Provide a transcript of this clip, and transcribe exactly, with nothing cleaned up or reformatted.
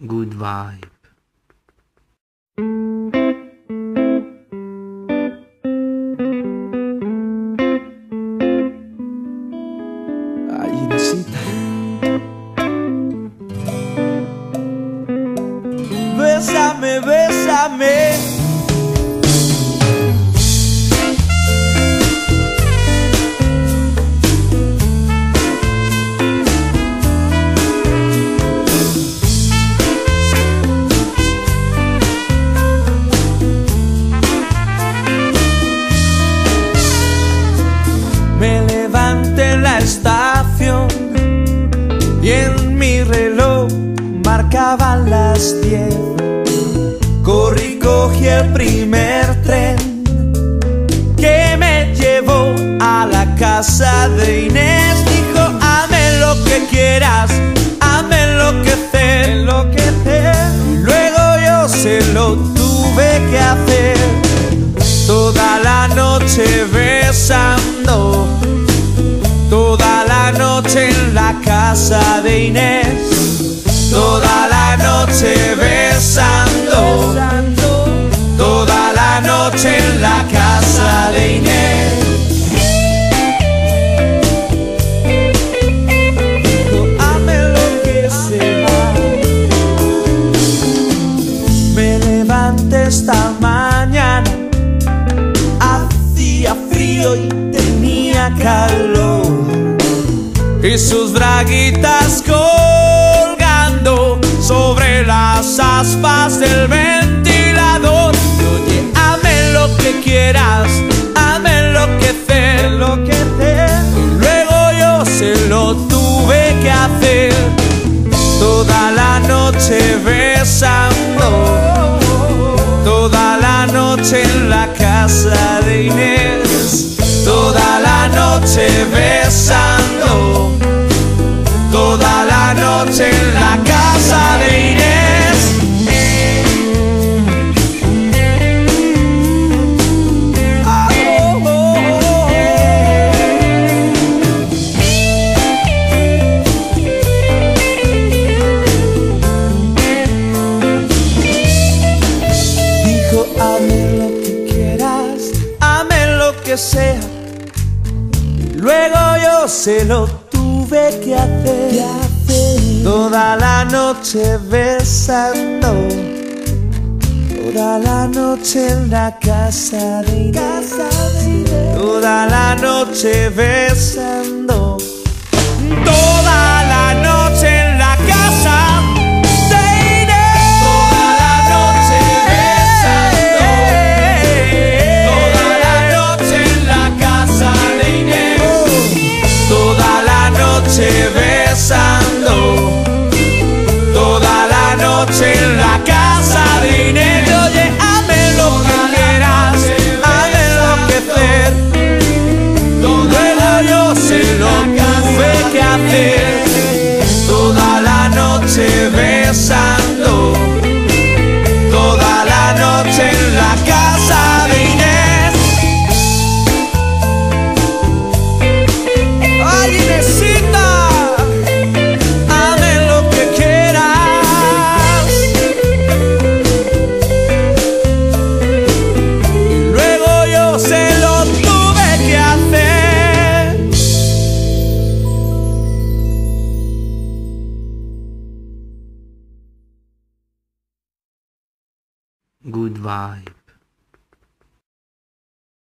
Good vibe. Ay, Inesita. Bésame, bésame. Me levanté en la estación y en mi reloj marcaban las diez. Corrí, cogí el primer tren que me llevó a la casa de Inés. Dijo, hazme lo que quieras, hazme enloquecer, enloquecer. Y luego yo se lo tuve que hacer. Toda la noche besando, toda la noche en la casa de Inés, toda la noche besando, toda la noche en la casa de Inés. Hazme lo que sea. Me levanté esta mañana, hacía frío y tenía calor, y sus braguitas colgando sobre las aspas del ventilador. Y oye, hazme lo que quieras, hazme enloquecer, enloquecer. Y luego yo se lo tuve que hacer. Toda la noche besando, toda la noche en la casa de Inés, toda la noche besando, toda la noche en la casa de Inés. Oh, oh, oh, oh. Dijo, hazme lo que quieras, hazme lo que sea. Y luego yo se lo tuve que hacer. Toda la noche besando, toda la noche en la casa de Inés, toda la noche besando, toda la noche en la casa de Inés, toda la noche besando, toda la noche en la casa de Inés, toda la noche besando, toda la noche en la casa de Inés. Oye, hazme lo que quieras, hazme enloquecer. Luego yo se lo tuve que hacer. Toda la noche besando, toda la noche en la casa de Inés. ¡Ay, Inesita! Hazme lo que quieras. Y luego yo se lo tuve que hacer. Good vibe.